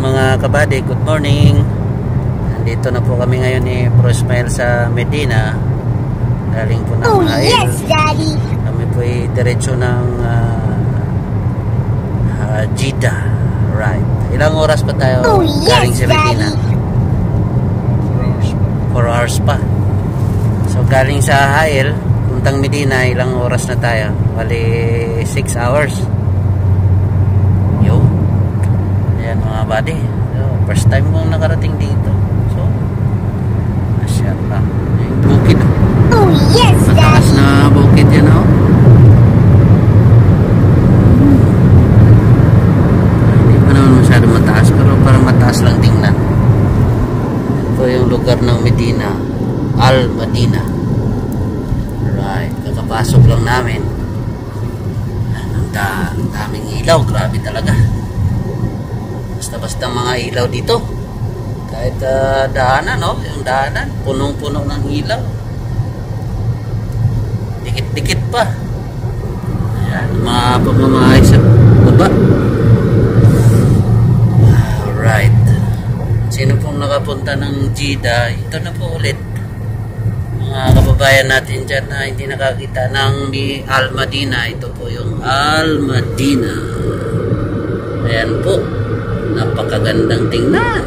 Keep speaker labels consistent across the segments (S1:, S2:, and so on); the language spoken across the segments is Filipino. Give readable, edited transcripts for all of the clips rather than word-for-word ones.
S1: mga kabady, good morning. Nandito na po kami ngayon ni Prosmile sa Medina. Galing po ng Hail.
S2: Yes, Daddy.
S1: Kami po ay diretso ng Jeddah. Right. Ilang oras pa tayo galing sa Medina? 4 hours pa. So galing sa Hail, puntang Medina, ilang oras na tayo? Bali 6 hours. Ayan mga buddy, so, first time kong nakarating dito. So, masyaallah. Yung bukid.
S2: Oh yes,
S1: mataas
S2: Daddy.
S1: na bukid yan, oh. Hindi pa naman masyado mataas, pero parang mataas lang tingnan. Ito yung lugar ng Medina, Al-Madina. Right, kakapasok lang namin. Ang daming ilaw, grabe talaga. Basta mga ilaw dito. Kahit daanan, no? Yung daanan, punong-puno ng ilaw. Dikit-dikit pa. Ayan, mga pamamahay sa baba. Alright. Sino pong nakapunta ng Jeddah, ito na po ulit. Mga kababayan natin dyan na hindi nakakita ng Al-Madina. Ito po yung Al-Madina. Ayan po. Napakagandang tingnan.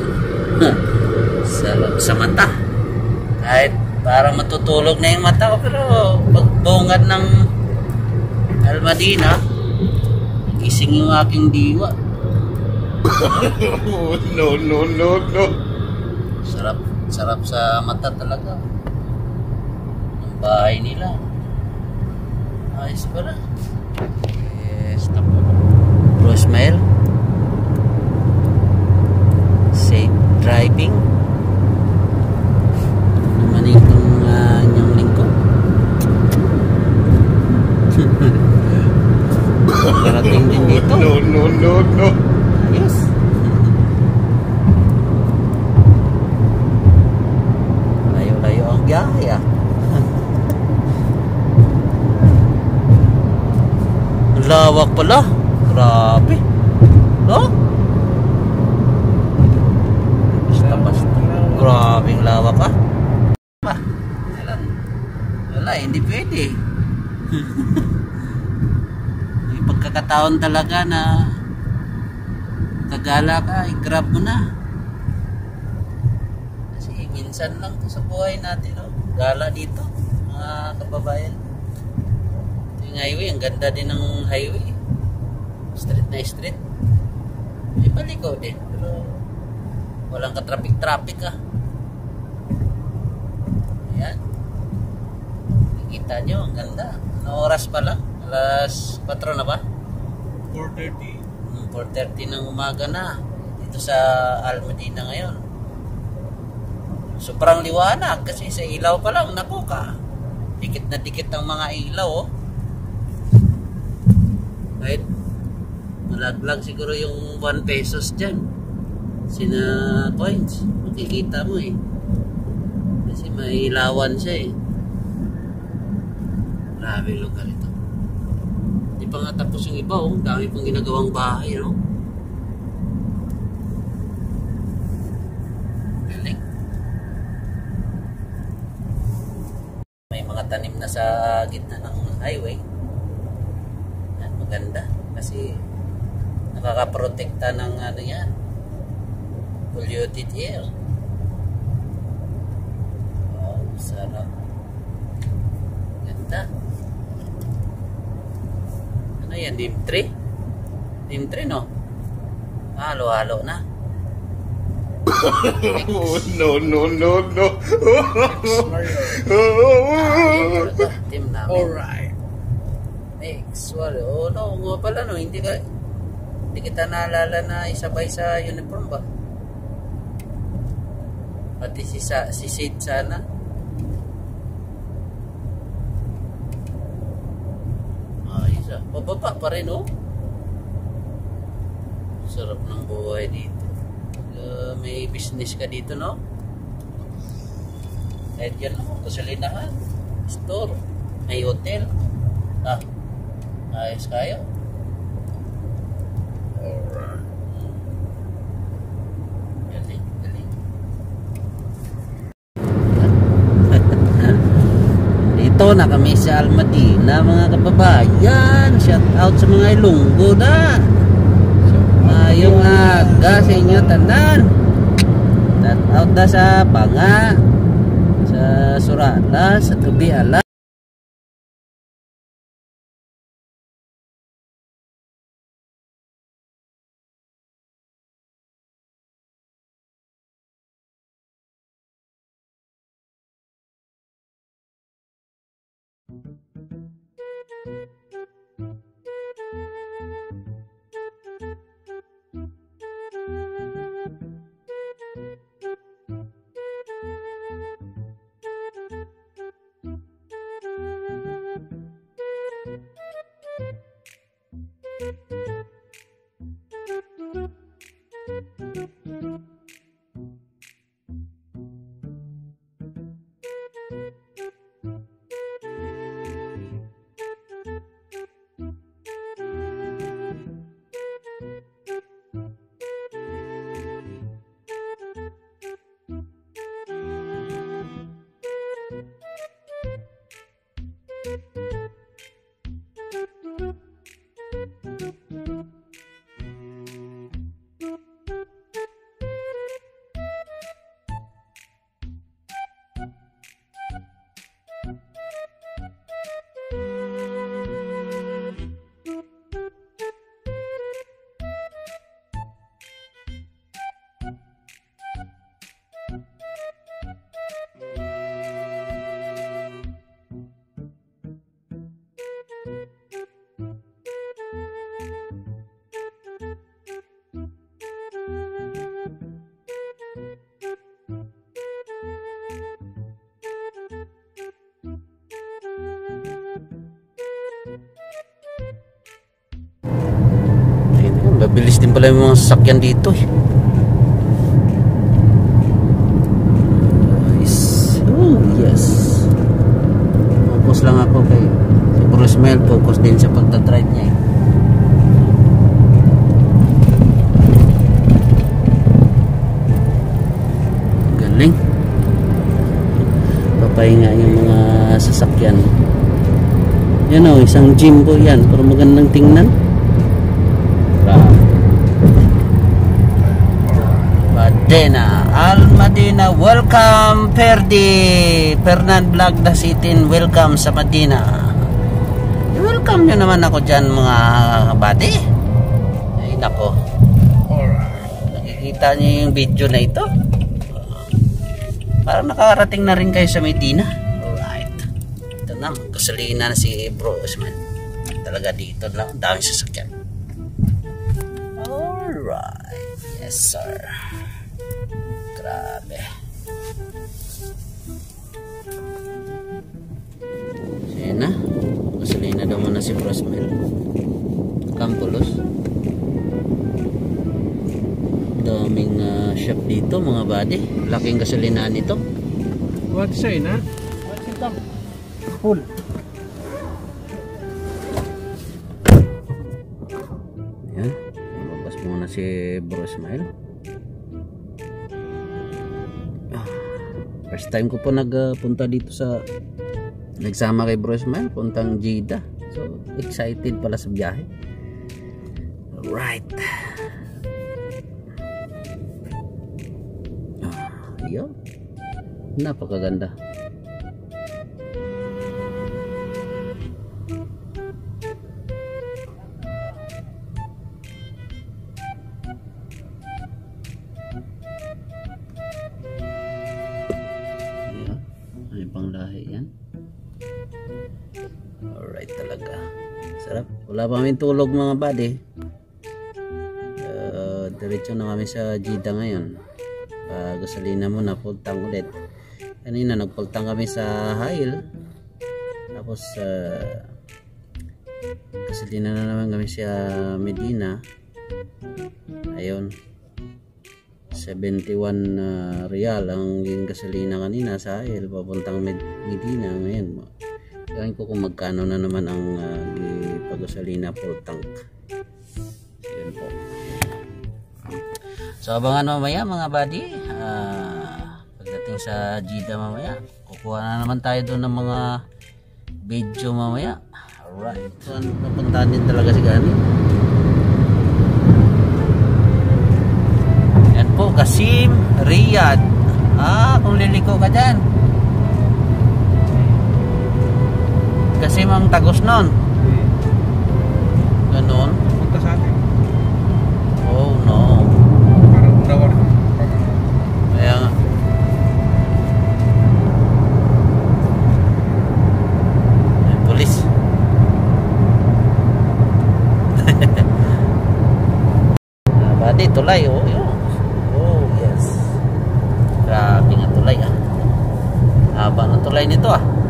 S1: Sa mata. Kahit para matutulog na yung mata ko, pero pagbungad ng Al-Madina, gising yung aking diwa.
S3: No.
S1: Sarap sa mata talaga. Ang bahay nila. Ayos pala. Yes, tapo. Prosmile. Safe driving. Naman itong inyong lingkod. Parating din dito.
S3: No.
S1: Ayos. Layo-layo ang biyahe, ah. Ang lawak pala. Grabe. No? Grabing lawak, ah. Wala, hindi pwede. May pagkakataon talaga na kagala ka, i-grab mo na. Kasi minsan lang to sa buhay natin, no? Gala dito, mga kababayan. Ito yung highway, ang ganda din ng highway. Street na street. May paliko din, pero walang ka-traffic, ah. Ayan. Nakikita nyo, ang ganda. Ano oras pa lang? Alas 4 na ba?
S3: 4:30.
S1: 4:30 ng umaga na. Dito sa Al-Madina ngayon. Sobrang liwanag kasi sa ilaw pa lang, naku ka. Dikit na dikit ang mga ilaw, oh. Kahit malaglag siguro yung 1 pesos dyan. Sina coins, makikita mo, eh. Kasi may ilawan siya, eh. Grabe lugar ito. Hindi pa nga tapos yung iba, oh. Dami pong ginagawang bahay, no? Galing. May mga tanim na sa gitna ng highway. Yan, maganda. Kasi nakakaprotekta ng ano yan, polluted air. Oh, sarap. Ganda. Ano yan? Dim 3? Dim 3, no? Halo-halo na.
S3: No.
S1: Team namin.
S3: Alright.
S1: Next. Oh, no. Nga pala, no? Hindi kita naalala na isabay sa uniform ba? Pati si Sid sana. Ayos, ah. Pababa pa rin, oh. Sarap ng buhay dito. May business ka dito, no? Kahit yan lang, gasolinahan, store, may hotel. Ayos kayo.
S3: Alright.
S1: na kami sa Almadina mga kababayan. Shout out sa mga Ilonggo na. Mayong aga sa inyo tanan. Shout out na sa Banga, sa Surala, sa Tubiala. Mabilis din pala yung mga sasakyan dito eh. Oh yes. Focus lang ako kay si Bruce Mel. Focus din sa pagdadrive niya eh. Galing. Papahinga yung mga sasakyan. Yan o, isang gym po yan. Pero magandang tingnan. Madina, Almadina, welcome Fernand Vlog da City, welcome sa Madina. Welcome nyo naman ako dyan mga kabady. Ay nako, nakikita nyo yung video na ito. Parang nakarating na rin kayo sa Medina. Alright, ito na, gasolina na si Bro Osman. Talaga dito lang, dami sasakyan. Alright, yes sir. Grabe. Ayan na. Gasolina daw muna si Brosmel. Campolos. Daming shop dito mga buddy. Laking gasolina nito.
S3: What's say na?
S1: What's it up? Full. Ayan. Mababas muna si Brosmel. First time ko po nagpunta dito sa nagsama kay Bro Ismail puntang Jeddah. So excited pala sa biyahe. Alright. Yun. Napakaganda. Panglahi yan. Alright talaga. Sarap. Wala pa kami tulog mga buddy. Diretso na kami sa Jeddah ngayon. Gasolina muna, full tank ulit. Kanina nag-full tank kami sa Hail. Tapos gasolina na naman kami sa Medina. Ayun. 71 real ang yung gasolina kanina sa Hail papuntang Medina. Ngayon gawin ko kung magkano na naman ang pag-gasolina full tank. Yun po. So abangan mamaya mga buddy, pagdating sa Jeddah mamaya kukuha na naman tayo doon ng mga video mamaya. Alright, so napuntahan din talaga si Gani. Yan po, Qasim Riyadh. Kung liliko ka dyan, Qasim ang tagos nun. Ganon.
S3: Punta sa atin.
S1: Oh no.
S3: Parang unawar.
S1: Kaya nga. Ay, pulis. Badi, tulay. Oh, yun. Oh, yes. Grabe nga tulay haba ng tulay nito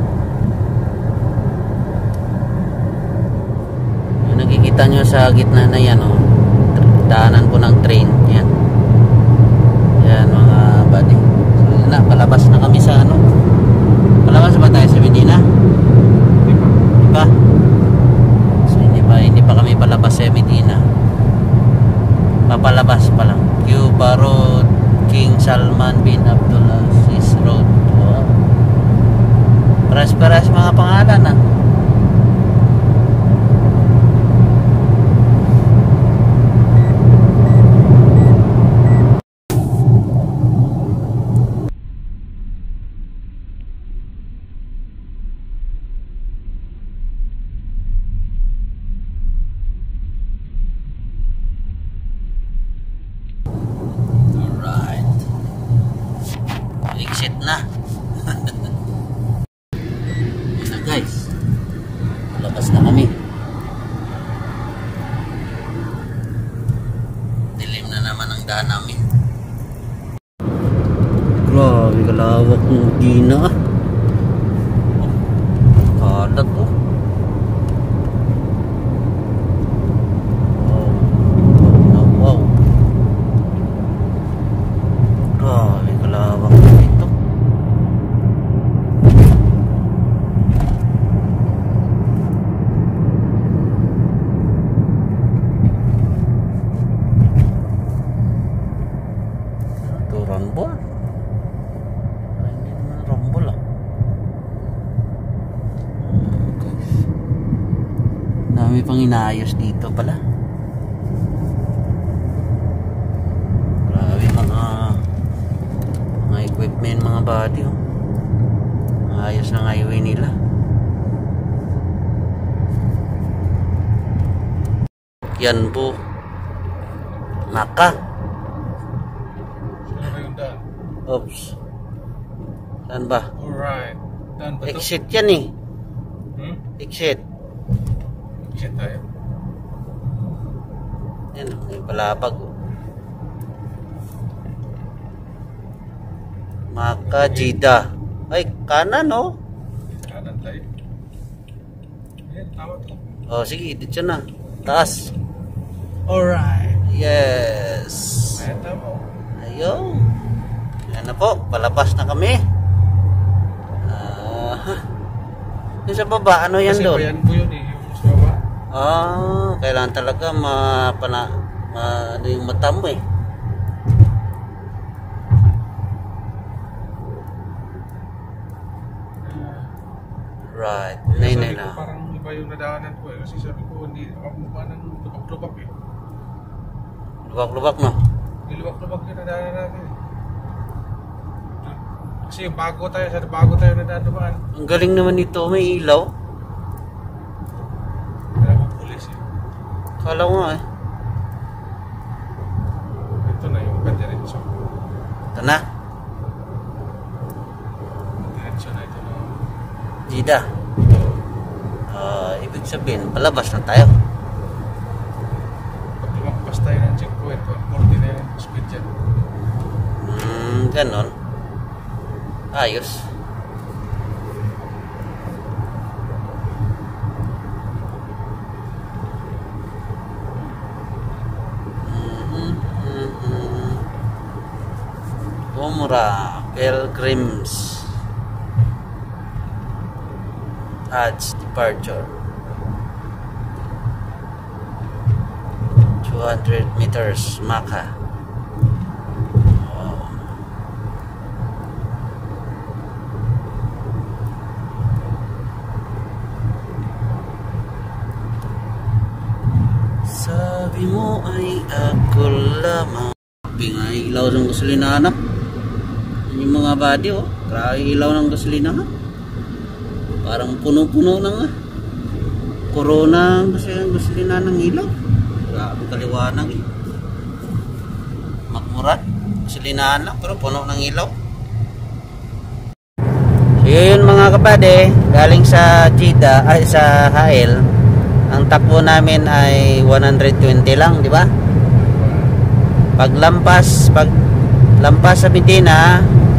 S1: Yung nakikita nyo sa gitna na yan daanan po ng train yan. Yan mga buddy. So yun na, palabas na kami sa palabas ba tayo sa Medina? Di pa? So hindi pa kami palabas sa Medina. Papalabas pa lang. Cuba Road, King Salman bin Abdulaziz Road. Wow. Paras-paras mga pangalan exit na. Yun na guys, labas na kami. Dilim na naman ang daan namin. Grabe kalawak ng Medina kalat wow. Grabe kalawak dito. Rambol. Hindi naman rambol Dami pang inaayos dito pala. Grabe mga equipment, mga body ayos ng highway nila. Yan po Maka. Oops. Saan ba?
S3: Alright. Daan ba ito?
S1: Exit yan Exit.
S3: Exit tayo.
S1: Yan, may palabag Maka Jeddah. Ay, kanan
S3: Kanan tayo. Ayan, tama to.
S1: Sige, dito na. Taas.
S3: Alright.
S1: Yes.
S3: Ayan, tama.
S1: Ayun. Yan na po, palabas na kami. Yung sa baba, ano yan doon?
S3: Kasi bayan po yun yung sa baba.
S1: Kailangan talaga ano yung mata mo Right. Nay na.
S3: Parang iba yung nadaanan ko kasi sabi ko hindi ako mukha ng lubak-lubak
S1: Lubak-lubak no?
S3: Hindi lubak-lubak yung nadaanan natin Kasi yung bago tayo nadaanan.
S1: Ang galing naman nito, may ilaw.
S3: Kaya ko pulis
S1: Kala ko nga
S3: Ito na yung diretso.
S1: Ito na.
S3: Diretso na ito na.
S1: Jeddah. Ibig sabihin, palabas na tayo.
S3: Pag lumagpas tayo ng checkpoint, 140 na yung speed dyan.
S1: Ganon. Ayos. Umrah Pilgrims Hajj departure 200 meters Makkah. ay ako lamang. Pingay ilaw ng gasolinahan. Yung mga body, oh. Grabe ilaw ng gasolinahan. Parang puno-puno na nga. Corona kasi ang gasolinahan ng ilaw. Grabe kaliwanag eh. Makmurat. Gasolinahan lang pero puno ng ilaw. So yun mga kapade, galing sa Jeddah ay sa Hail, ang takbo namin ay 120 lang, di ba? Paglampas sa Medina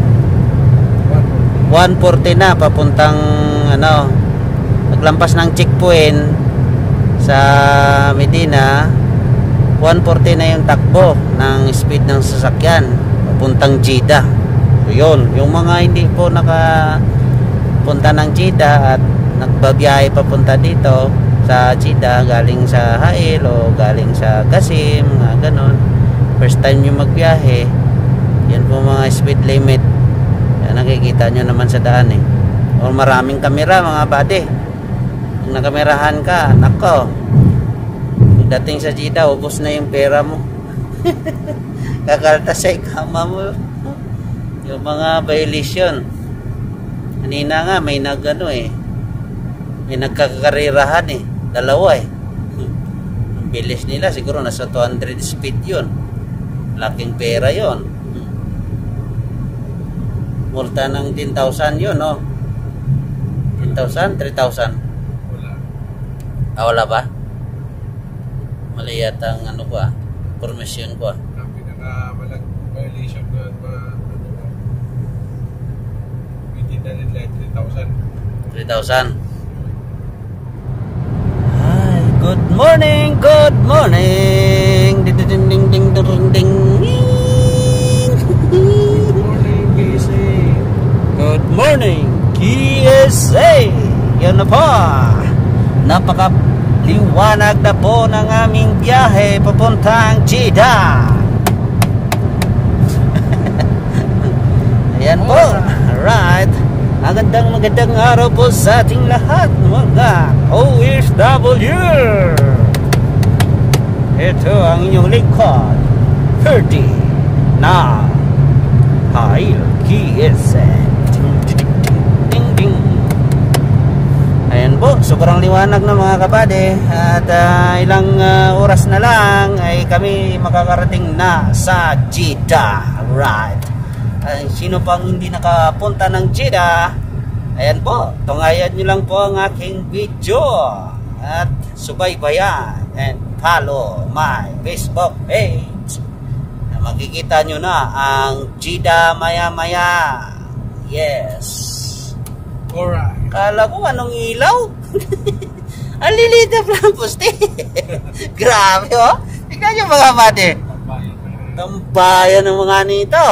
S1: 140 na papuntang ano, paglampas ng checkpoint sa Medina 140 na yung takbo ng speed ng sasakyan papuntang Jeddah. So yun, yung mga hindi po nakapunta ng Jeddah at nagbabiyahe papunta dito sa Jeddah galing sa Hail o galing sa Qasim, ganon, first time nyo magbiyahe, yan po mga speed limit. Yan, nakikita nyo naman sa daan eh. O maraming kamera mga buddy. Kung nakamerahan ka, nako, dating sa Jeddah ubos na yung pera mo. Kakaltas sa ikama mo yung mga violation. Kanina nga may nagano eh, may nagkakarirahan eh, dalawa eh. Ang bilis nila siguro nasa 200 speed yun. Laking pera yun. Multa ng 10,000 yun, no? 10,000? 3,000?
S3: Wala.
S1: Wala ba? Mali yata ang ano ko information ko
S3: Ang pinakamalang violation doon within the red light 3,000.
S1: 3,000. Hi, good morning, good morning. Ding ding ding ding ding ding. Good morning, KSA. Yan na po. Napakaliwanag na po ng aming biyahe papuntang Jeddah. Ayan po. Alright. Magandang araw po sa ating lahat mga OFW. Ito ang inyong lingkod, 30 na Hail KSA. Ding ding. Ayan po, sobrang liwanag na mga kapade. At ilang oras na lang ay kami makakarating na sa Jeddah. Right. Sino pang hindi nakapunta ng Jeddah, ayan po, tungayan nyo lang po ang aking video at subaybayan and follow my Facebook page. Makikita nyo na ang Jeddah maya maya. Yes.
S3: Alright.
S1: Kala ko anong ilaw. Ang lilita lang poste. Grabe oh. Tingnan nyo mga mate. Tambayan ng mga nito.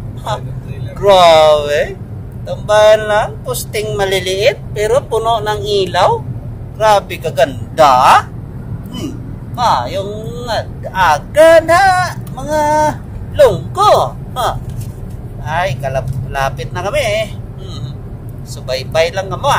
S1: Grabe. Tambayan lang, posting maliliit pero puno ng ilaw. Grabe kaganda. Yung agad ha, mga lungko. Ay, kalapit na kami eh. Subaybay lang nga mo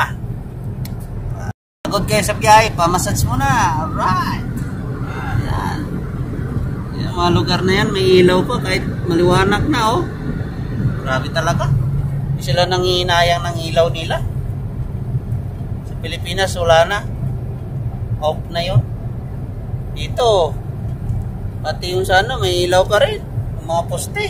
S1: Pagod kayo sa biyahe, pamassage mo na. Alright. Ayan. Yung mga lugar na yan, may ilaw pa kahit maliwanag na oh. Grabe talaga. Hindi sila nangihinayang ng ilaw nila. Sa Pilipinas wala na. Off na yun. Dito pati yung sa ano, may ilaw pa rin. Yung mga poste.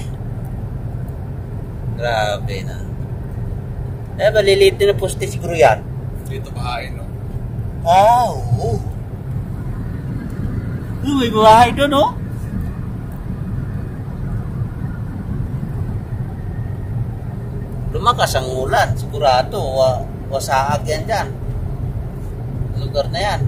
S1: Grabe na. Maliliit din na poste siguro yan.
S3: Dito bahay, no?
S1: Oo. May bahay doon, oh. Lumakas ang ulan, sigurado wasaag yan dyan, lugar na yan.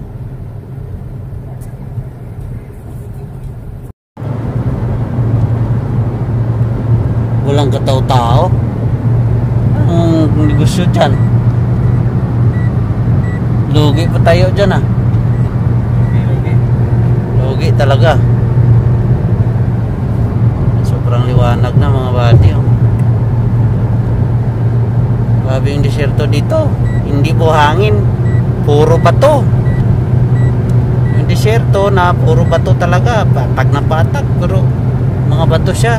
S1: Walang kataw-tao. Anong negosyo dyan? Lugi pa tayo dyan Lugi talaga. Sobrang liwanag na mga bati oh. Grabe yung deserto dito. Hindi po hangin, puro bato. Yung desierto na puro bato talaga, patag na patag, pero mga bato siya.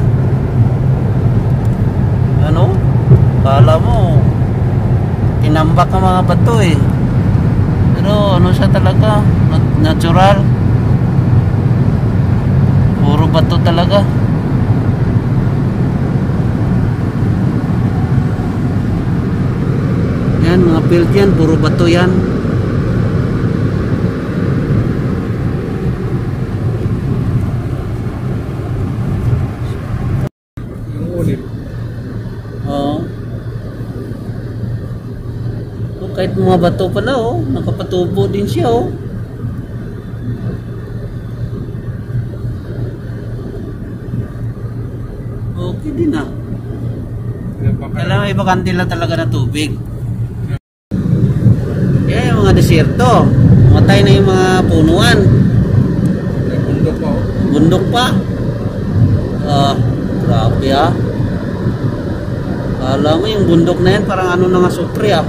S1: Ano? Kala mo tinambak ang mga bato eh. Pero ano siya talaga, natural. Puro bato talaga. Yan, mga field yan, puro bato yan.
S3: Yung ulit.
S1: Oo. Oh, kahit mga bato pala, oh, nakapatubo din siya, oh. Okay din ah. Kailangan may bakante lang talaga na tubig. Yung mga desierto, matay na yung mga punuan.
S3: May bundok pa, oh.
S1: Bundok pa. Grabe ah. Alam mo yung bundok na yan, parang ano na nga supre ah.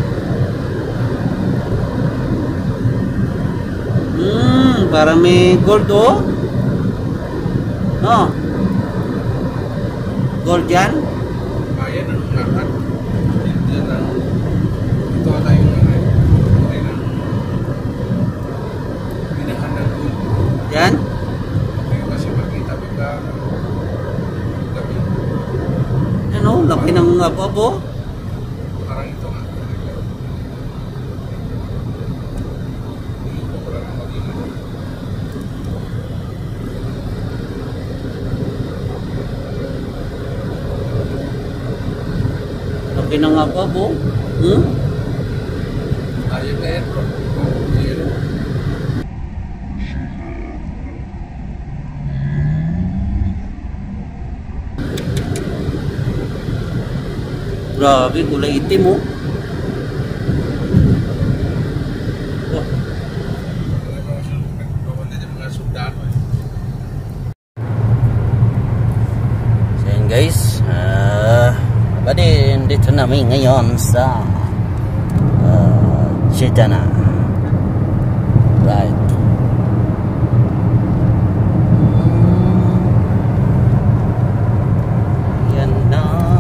S1: Parang may gold oh. No. Gold yan.
S3: Ayan ang lahat. Yan ang ito ata yung minahan ng gold.
S1: Yan.
S3: Hindi ko kasi makita pagka gabi.
S1: Yan oh, laki ng abo.
S3: Parang ito nga. Hindi ko parang magiging.
S1: Laki ng abo.
S3: Ayun na yan, bro. Oh, yun.
S1: Grabe, kulay itim oh. Oh.
S3: Nagpapanda yung mga sundalo.
S1: So yun guys, dito namin ngayon sa Jeddah na. Right. Yan na.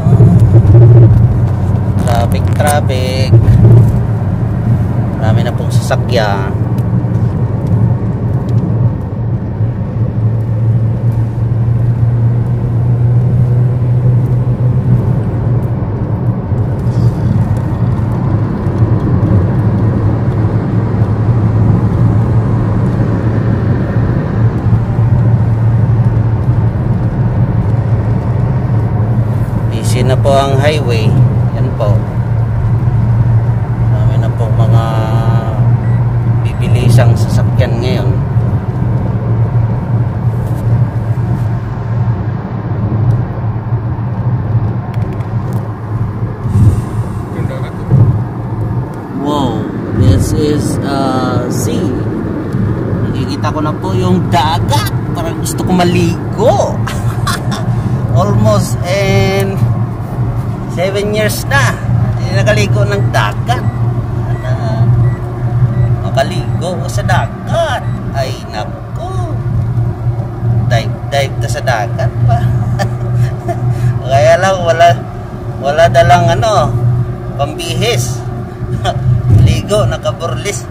S1: Traffic. Marami na pong sasakyan. Busy na po ang highway. Yan po. Marami na po mga bibilisang sasakyan ngayon.
S3: Ganda na to.
S1: Wow, this is sea. Nakikita ko na po yung dagat. Parang gusto ko maligo. Almost in 7 years na hindi nakaligo ng dagat. Makaligo ko sa dagat. Ay naku, dive ta sa dagat pa. Kaya lang wala dalang pambihis. Ligo, nakaburlis.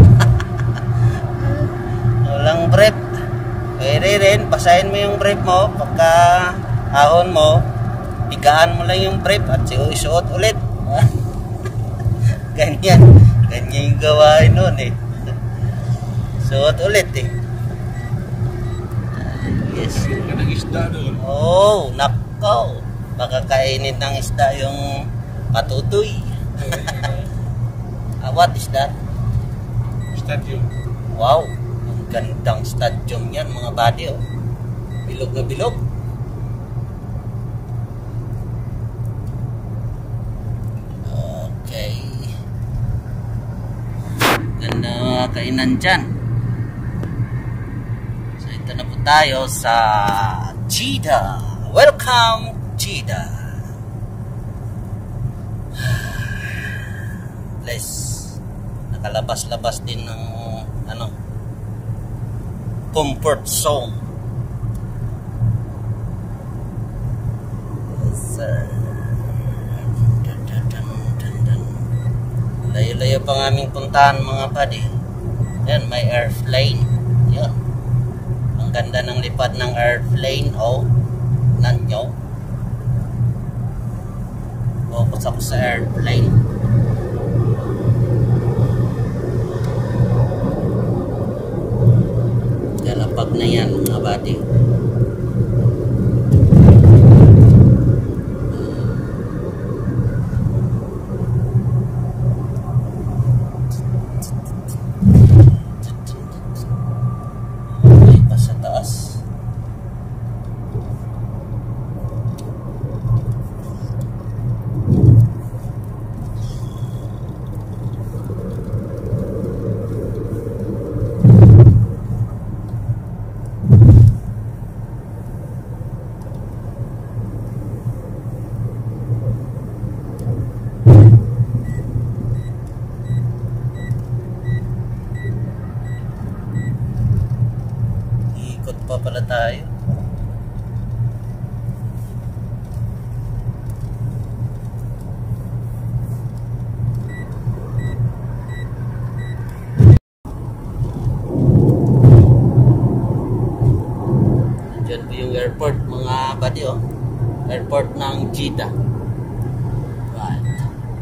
S1: Walang brief. Pwede rin, basahin mo yung brief mo. Pagka ahon mo, bigaan mo lang yung brief at isuot ulit. Ganyan yung gawain nun eh. Suot ulit eh. Yes.
S3: Ayun ka ng isda doon.
S1: Oh, nako. Baka kainin ng isda yung patutoy. What is that?
S3: Stadium.
S1: Wow, ang gandang stadium yan mga buddy oh. Bilog na bilog. Okay. Ganda kainan dyan. So ito na po tayo sa Jeddah. Welcome Jeddah. Bless. Nakalabas-labas din ng comfort zone. Yes, sir. Layo-layo pa ng aming puntahan mga buddy. Yan, may airplane. Yan. Ang ganda ng lipad ng airplane. Oh, nanyo. Focus ako sa airplane. Galapag na yan mga buddy. Pa pala tayo. Diyan po yung airport mga buddy, oh. Airport ng Jeddah. Right.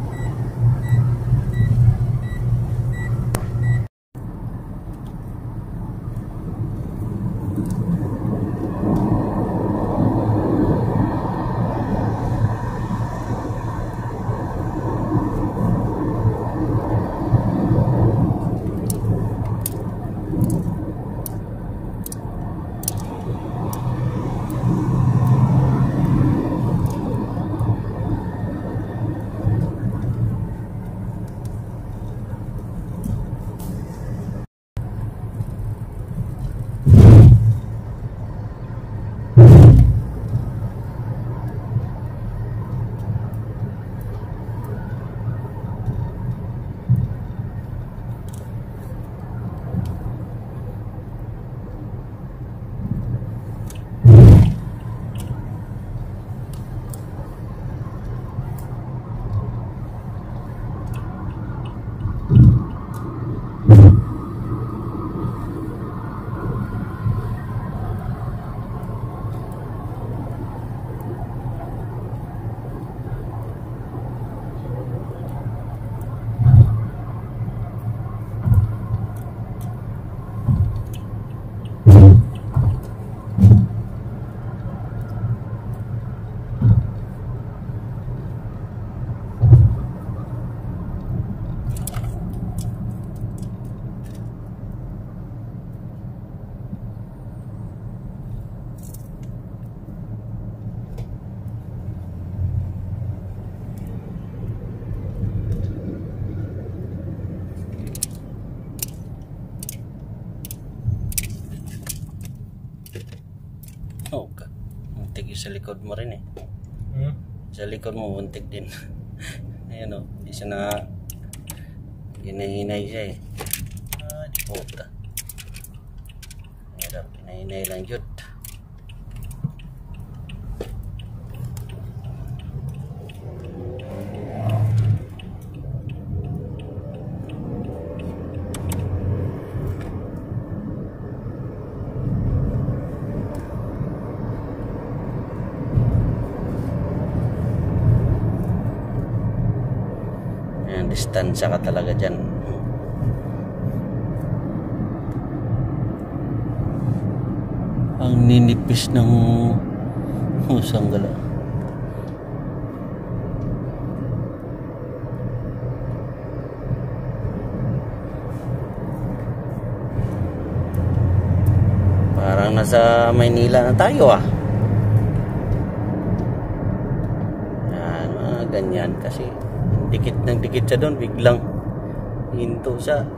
S1: Oh, muntik yung sa likod mo rin eh. Sa likod mo, muntik din. Ayan o, hindi siya na hinahinay siya eh. Di puta. Hirap, hinahinay lang yun. Distansya ka talaga dyan. Ang ninipis ng sanggala. Parang nasa Maynila na tayo ah. Yan, ganyan kasi dikit ng dikit siya doon, biglang hinto siya.